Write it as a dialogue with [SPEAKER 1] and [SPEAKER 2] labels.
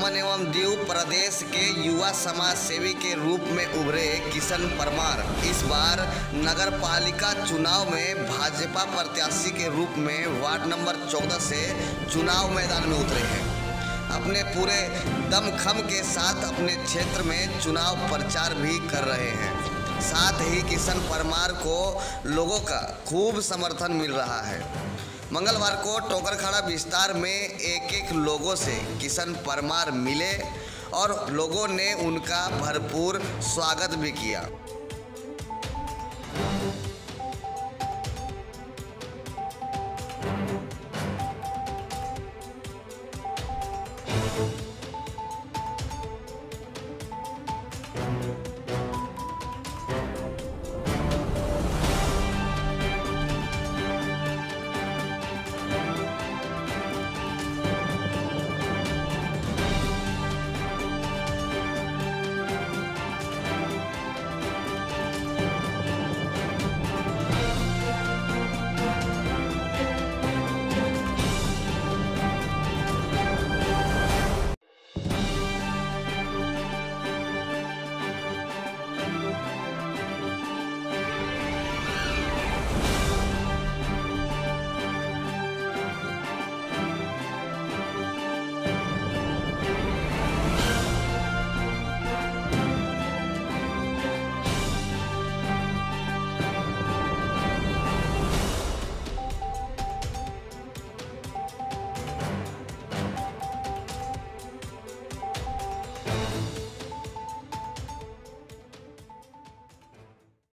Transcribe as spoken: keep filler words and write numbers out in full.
[SPEAKER 1] दमन एवं दीव प्रदेश के युवा समाज सेवी के रूप में उभरे किशन परमार इस बार नगर पालिका चुनाव में भाजपा प्रत्याशी के रूप में वार्ड नंबर चौदह से चुनाव मैदान में उतरे हैं। अपने पूरे दमखम के साथ अपने क्षेत्र में चुनाव प्रचार भी कर रहे हैं। साथ ही किशन परमार को लोगों का खूब समर्थन मिल रहा है। मंगलवार को टोकरखाड़ा विस्तार में एक एक लोगों से किशन परमार मिले और लोगों ने उनका भरपूर स्वागत भी किया।